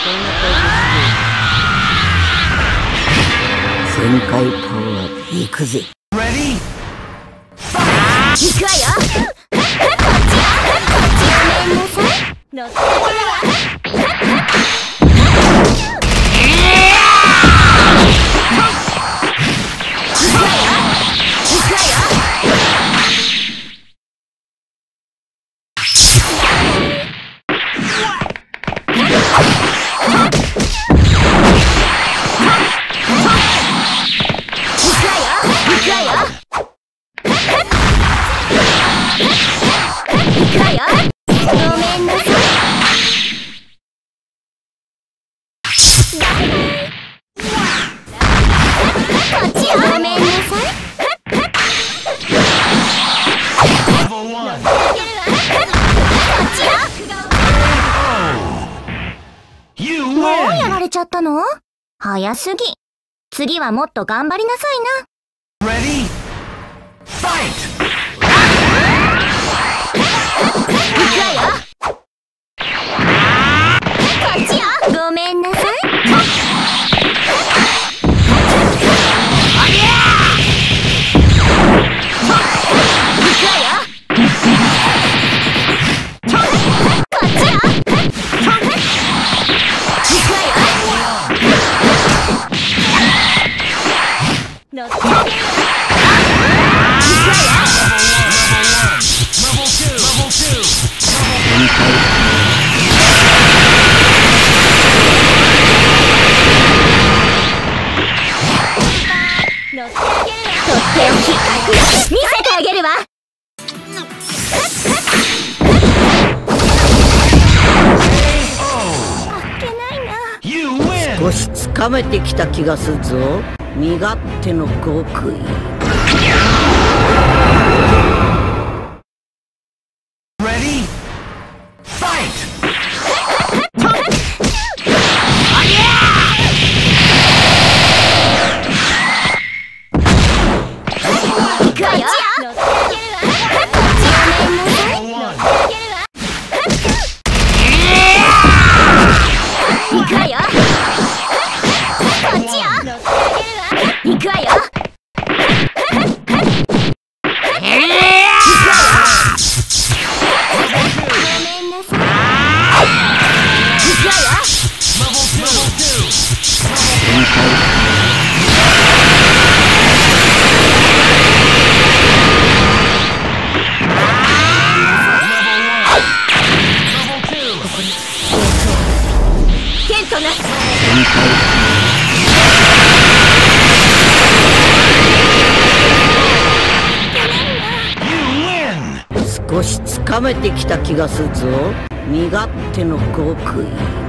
旋回パワー行くぜ。 Ready? 行くわよ。こっちごめんなさい。乗ってくるわ。もうやられちゃったの？早すぎ。次はもっと頑張りなさいな。 Ready? Fight! こっちよ。ごめんなさい。見せてあげるわ。 少しつかめてきた気がするぞ。身勝手の極意。 Ready? Fight! 少しつかめてきた気がするぞ。身勝手の極意。